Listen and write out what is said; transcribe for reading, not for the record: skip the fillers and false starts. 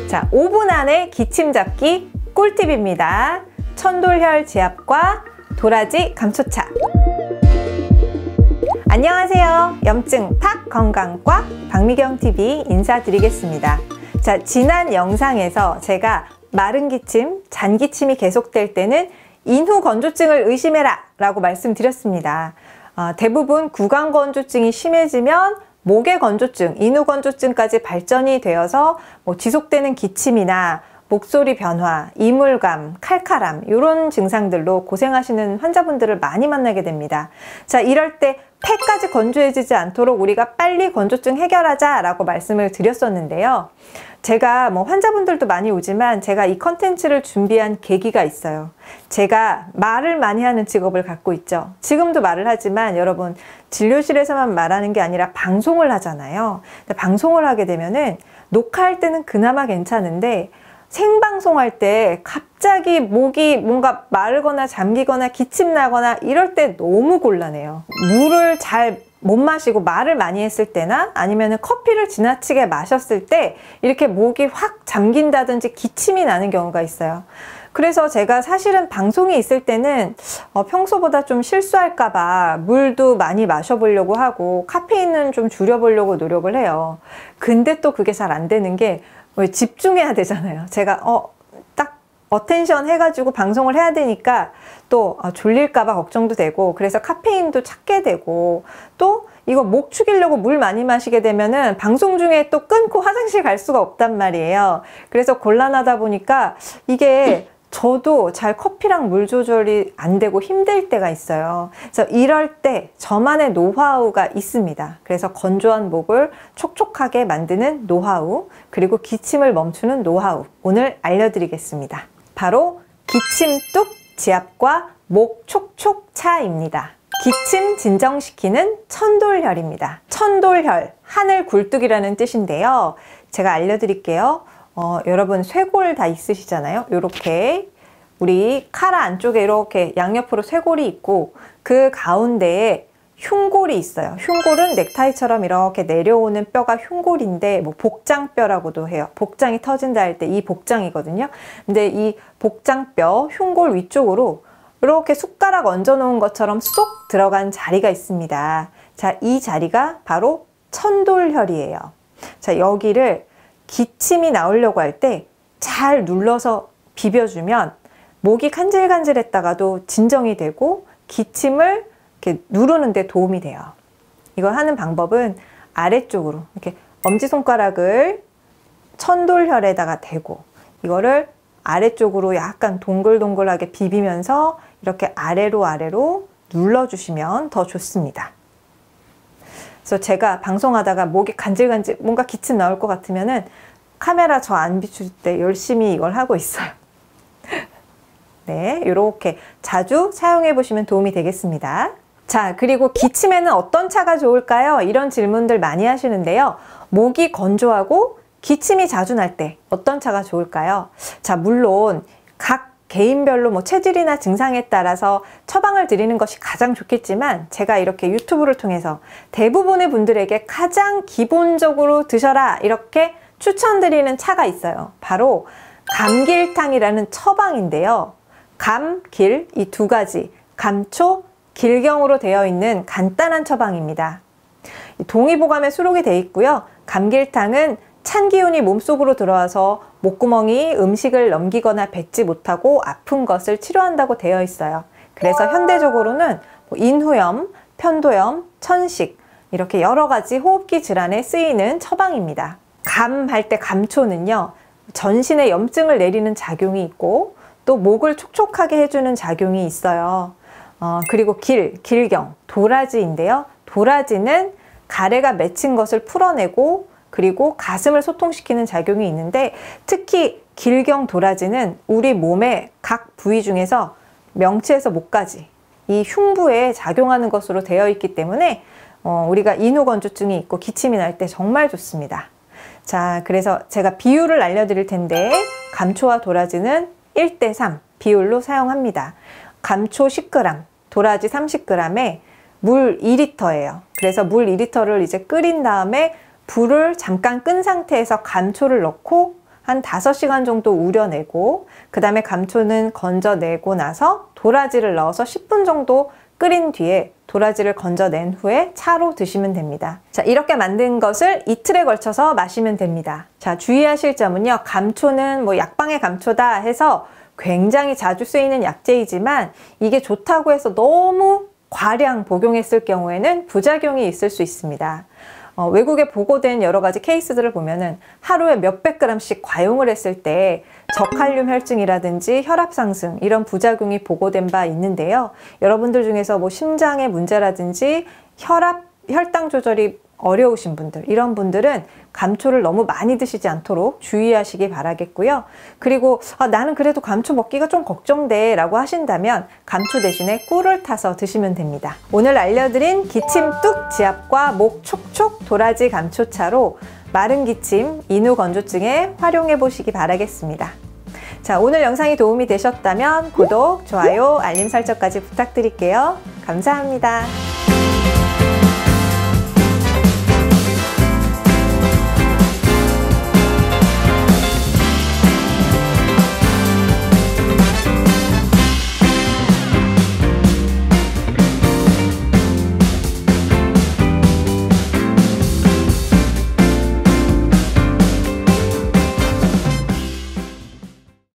자, 5분 안에 기침 잡기 꿀팁입니다. 천돌혈 지압과 도라지 감초차. 안녕하세요. 염증 탁 건강과 박미경TV 인사드리겠습니다. 자, 지난 영상에서 제가 마른 기침, 잔 기침이 계속될 때는 인후건조증을 의심해라 라고 말씀드렸습니다. 대부분 구강건조증이 심해지면 목의 건조증, 인후건조증까지 발전이 되어서 지속되는 기침이나 목소리 변화, 이물감, 칼칼함 이런 증상들로 고생하시는 환자분들을 많이 만나게 됩니다. 자, 이럴 때 폐까지 건조해지지 않도록 우리가 빨리 건조증 해결하자 라고 말씀을 드렸었는데요. 제가 환자분들도 많이 오지만 제가 이 컨텐츠를 준비한 계기가 있어요. 제가 말을 많이 하는 직업을 갖고 있죠. 지금도 말을 하지만 여러분, 진료실에서만 말하는 게 아니라 방송을 하잖아요. 방송을 하게 되면은 녹화할 때는 그나마 괜찮은데 생방송할 때 갑자기 목이 뭔가 마르거나 잠기거나 기침 나거나 이럴 때 너무 곤란해요. 물을 잘 못 마시고 말을 많이 했을 때나 아니면 커피를 지나치게 마셨을 때 이렇게 목이 확 잠긴다든지 기침이 나는 경우가 있어요. 그래서 제가 사실은 방송이 있을 때는 평소보다 좀 실수할까봐 물도 많이 마셔보려고 하고 카페인은 좀 줄여보려고 노력을 해요. 근데 또 그게 잘 안 되는 게 집중해야 되잖아요. 제가 딱 어텐션 해가지고 방송을 해야 되니까 또 졸릴까봐 걱정도 되고, 그래서 카페인도 찾게 되고, 또 이거 목 축이려고 물 많이 마시게 되면은 방송 중에 또 끊고 화장실 갈 수가 없단 말이에요. 그래서 곤란하다 보니까 이게 저도 잘 커피랑 물 조절이 안 되고 힘들 때가 있어요. 그래서 이럴 때 저만의 노하우가 있습니다. 그래서 건조한 목을 촉촉하게 만드는 노하우, 그리고 기침을 멈추는 노하우 오늘 알려드리겠습니다. 바로 기침 뚝 지압과 목 촉촉차입니다. 기침 진정시키는 천돌혈입니다. 천돌혈, 하늘 굴뚝이라는 뜻인데요. 제가 알려드릴게요. 여러분 쇄골 다 있으시잖아요. 이렇게 우리 칼 안쪽에 이렇게 양옆으로 쇄골이 있고 그 가운데에 흉골이 있어요. 흉골은 넥타이처럼 이렇게 내려오는 뼈가 흉골인데 복장뼈라고도 해요. 복장이 터진다 할 때 이 복장이거든요. 근데 이 복장뼈 흉골 위쪽으로 이렇게 숟가락 얹어 놓은 것처럼 쏙 들어간 자리가 있습니다. 자, 이 자리가 바로 천돌혈이에요. 자, 여기를 기침이 나오려고 할 때 잘 눌러서 비벼주면 목이 간질간질했다가도 진정이 되고 기침을 이렇게 누르는 데 도움이 돼요. 이걸 하는 방법은 아래쪽으로 이렇게 엄지손가락을 천돌혈에다가 대고 이거를 아래쪽으로 약간 동글동글하게 비비면서 이렇게 아래로 눌러주시면 더 좋습니다. 그래서 제가 방송하다가 목이 간질간질 뭔가 기침 나올 것 같으면은 카메라 저 안 비출 때 열심히 이걸 하고 있어요. 네, 이렇게 자주 사용해 보시면 도움이 되겠습니다. 자, 그리고 기침에는 어떤 차가 좋을까요? 이런 질문들 많이 하시는데요. 목이 건조하고 기침이 자주 날 때 어떤 차가 좋을까요? 자, 물론 각 개인별로 체질이나 증상에 따라서 처방을 드리는 것이 가장 좋겠지만 제가 이렇게 유튜브를 통해서 대부분의 분들에게 가장 기본적으로 드셔라 이렇게 추천드리는 차가 있어요. 바로 감길탕이라는 처방인데요. 감, 길 이 두 가지, 감초, 길경으로 되어 있는 간단한 처방입니다. 동의보감에 수록이 되어 있고요. 감길탕은 찬 기운이 몸속으로 들어와서 목구멍이 음식을 넘기거나 뱉지 못하고 아픈 것을 치료한다고 되어 있어요. 그래서 현대적으로는 인후염, 편도염, 천식 이렇게 여러 가지 호흡기 질환에 쓰이는 처방입니다. 감 할 때 감초는요, 전신에 염증을 내리는 작용이 있고 또 목을 촉촉하게 해주는 작용이 있어요. 그리고 길경, 도라지인데요. 도라지는 가래가 맺힌 것을 풀어내고 그리고 가슴을 소통시키는 작용이 있는데 특히 길경 도라지는 우리 몸의 각 부위 중에서 명치에서 목까지 이 흉부에 작용하는 것으로 되어 있기 때문에 우리가 인후건조증이 있고 기침이 날 때 정말 좋습니다. 자, 그래서 제가 비율을 알려드릴 텐데 감초와 도라지는 1:3 비율로 사용합니다. 감초 10g, 도라지 30g에 물 2리터예요. 그래서 물 2리터를 이제 끓인 다음에 불을 잠깐 끈 상태에서 감초를 넣고 한 5시간 정도 우려내고 그 다음에 감초는 건져내고 나서 도라지를 넣어서 10분 정도 끓인 뒤에 도라지를 건져낸 후에 차로 드시면 됩니다. 자, 이렇게 만든 것을 이틀에 걸쳐서 마시면 됩니다. 자, 주의하실 점은요. 감초는 뭐 약방의 감초다 해서 굉장히 자주 쓰이는 약재이지만 이게 좋다고 해서 너무 과량 복용했을 경우에는 부작용이 있을 수 있습니다. 외국에 보고된 여러 가지 케이스들을 보면은 하루에 몇백 그램씩 과용을 했을 때 저칼륨 혈증이라든지 혈압 상승 이런 부작용이 보고된 바 있는데요. 여러분들 중에서 뭐 심장의 문제라든지 혈당 조절이 어려우신 분들, 이런 분들은 감초를 너무 많이 드시지 않도록 주의하시기 바라겠고요. 그리고 나는 그래도 감초 먹기가 좀 걱정돼 라고 하신다면 감초 대신에 꿀을 타서 드시면 됩니다. 오늘 알려드린 기침 뚝 지압과 목 촉촉 도라지 감초차로 마른 기침, 인후 건조증에 활용해 보시기 바라겠습니다. 자, 오늘 영상이 도움이 되셨다면 구독, 좋아요, 알림 설정까지 부탁드릴게요. 감사합니다.